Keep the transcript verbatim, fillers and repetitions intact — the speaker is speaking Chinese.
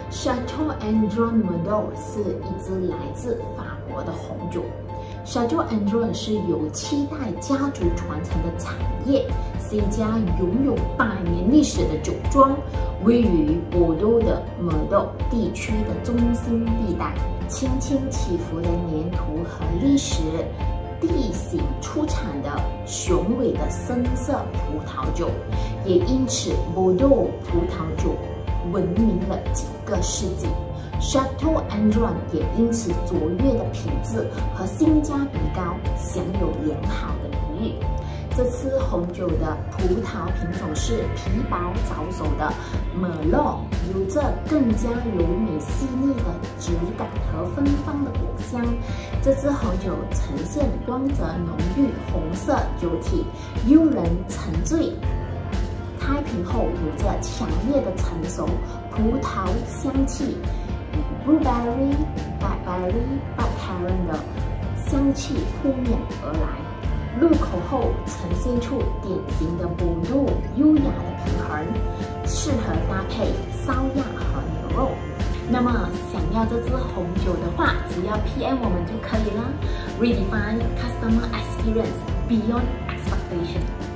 Château Andron Médoc 是一支来自法国的红酒。Château Andron 是由七代家族传承的产业，是一家拥有百年历史的酒庄，位于波多的梅多地区的中心地带。轻轻起伏的粘土和历史地形出产的雄伟的深色葡萄酒，也因此波多葡萄酒闻名了几个世纪。Château Andron 也因此卓越的品质和性价比高，享有良好的名誉。这次红酒的葡萄品种是皮薄早熟的梅洛，有着更加柔美细腻的质感和芬芳的果香。这支红酒呈现光泽浓郁红色酒体，诱人沉醉。开瓶后有着强烈的成熟葡萄香气，与 blueberry、blackberry、blackcurrant 的香气扑面而来。入口后呈现出典型的波多优雅的平衡，适合搭配烧鸭和牛肉。那么想要这支红酒的话，只要 P M 我们就可以了。Redefine customer experience beyond expectation。